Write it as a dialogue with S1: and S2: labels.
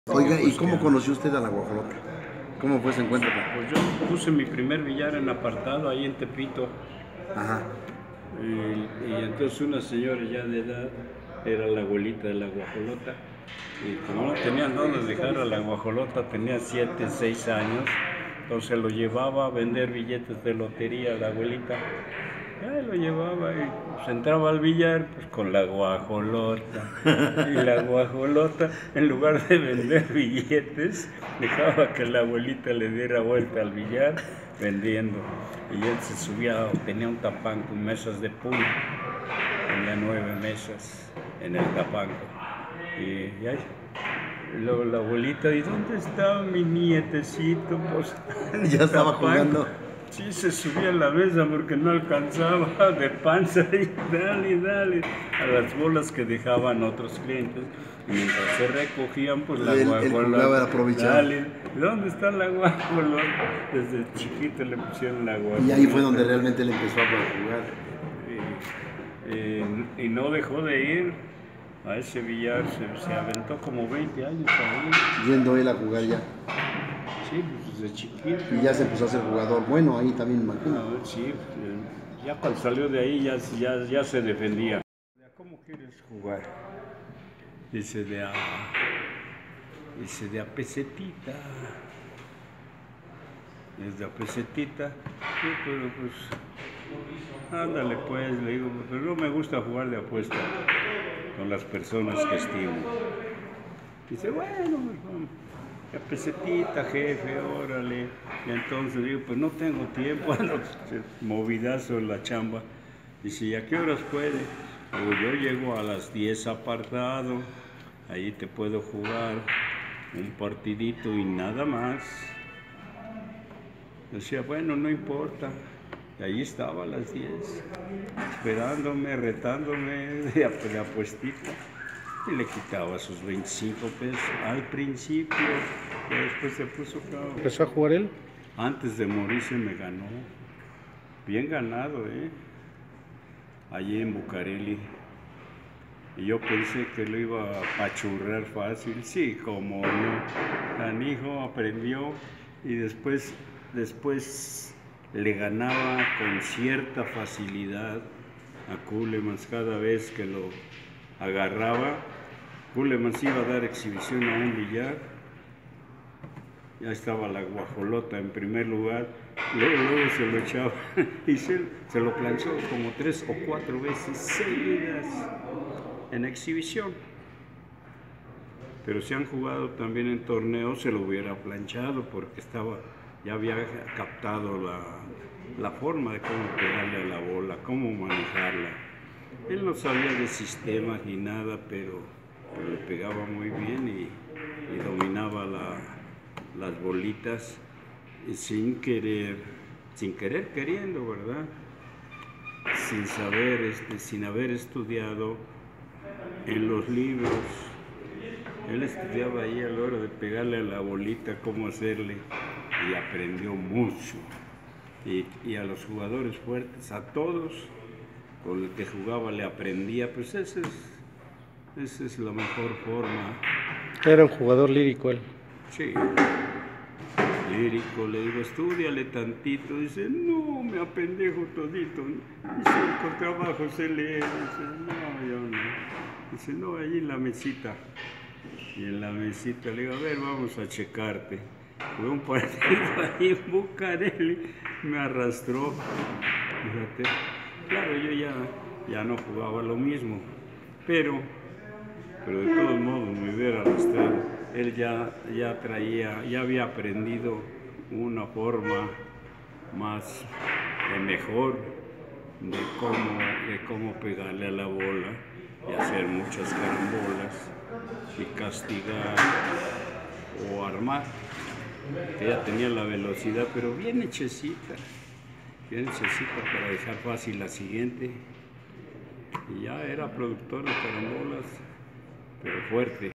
S1: Oiga, ¿y cómo conoció usted a la guajolota? ¿Cómo fue ese encuentro?
S2: Pues yo puse mi primer billar en apartado ahí en Tepito.
S1: Ajá.
S2: Y entonces una señora ya de edad era la abuelita de la guajolota. Y como no tenían dónde dejar a la guajolota, tenía 7, 6 años. Entonces lo llevaba a vender billetes de lotería a la abuelita. Ya lo llevaba y pues entraba al billar pues, con la guajolota. Y la guajolota, en lugar de vender billetes, dejaba que la abuelita le diera vuelta al billar vendiendo. Y él se subía, tenía un tapanco, mesas de pool. Tenía 9 mesas en el tapanco. Y ahí, luego la abuelita, ¿y dónde está mi nietecito? Pues,
S1: ya estaba jugando.
S2: Sí, se subía a la mesa porque no alcanzaba de panza y dale a las bolas que dejaban otros clientes. Y mientras se recogían, pues la guajolota.
S1: Dale,
S2: ¿dónde está la guajolota? Desde chiquito le pusieron la guajolota.
S1: Y ahí fue donde realmente él empezó a jugar.
S2: Y no dejó de ir a ese billar, se aventó como 20 años ahí.
S1: Yendo él a jugar ya.
S2: Sí, pues desde chiquito.
S1: Y ya se empezó a ser jugador. Bueno, ahí también me imagino.
S2: Sí, ya cuando salió de ahí ya se defendía. ¿Cómo quieres jugar? Dice de a pesetita. Es de a pesetita. Sí, pero pues, ándale pues, le digo, pero no me gusta jugar de apuesta con las personas que estimo. Dice, bueno, pues vamos. A pesetita, jefe, órale. Y entonces digo, pues no tengo tiempo, movidazo en la chamba. Dice, ¿y a qué horas puede? Digo, yo llego a las 10 apartado, ahí te puedo jugar un partidito y nada más. Decía, bueno, no importa. Y ahí estaba a las 10, esperándome, retándome de apuestita. Y le quitaba sus 25 pesos al principio, y después se puso claro.
S3: ¿Empezó a jugar él?
S2: Antes de morirse me ganó, bien ganado, allí en Bucareli. Y yo pensé que lo iba a pachurrar fácil, sí, como no. Canijo aprendió y después le ganaba con cierta facilidad a Kulemans cada vez que lo agarraba. Kulemans iba a dar exhibición a un billar, ya estaba la guajolota en primer lugar, luego se lo echaba y se lo planchó como 3 o 4 veces seguidas en exhibición. Pero si han jugado también en torneos se lo hubiera planchado porque ya había captado la forma de cómo pegarle a la bola, cómo manejarla. Él no sabía de sistemas ni nada, pero le pegaba muy bien y dominaba las bolitas sin querer queriendo, ¿verdad? Sin saber, sin haber estudiado en los libros. Él estudiaba ahí a la hora de pegarle a la bolita cómo hacerle y aprendió mucho. Y a los jugadores fuertes, a todos con el que jugaba le aprendía, pues esa es la mejor forma.
S3: Era un jugador lírico él.
S2: Sí, lírico, le digo, estúdiale tantito, dice, no, me apendejo todito, dice, con trabajo se lee, dice, no, yo no, dice, no, allí en la mesita, y en la mesita le digo, a ver, vamos a checarte. Fue un partido ahí en Bucareli, me arrastró, fíjate. Claro, yo ya no jugaba lo mismo, pero de todos modos me hubiera arrastrado. Él ya había aprendido una forma mejor de cómo pegarle a la bola y hacer muchas carambolas y castigar o armar. Ella tenía la velocidad, pero bien hechecita para dejar fácil la siguiente. Y ya era productor de carambolas, pero fuerte.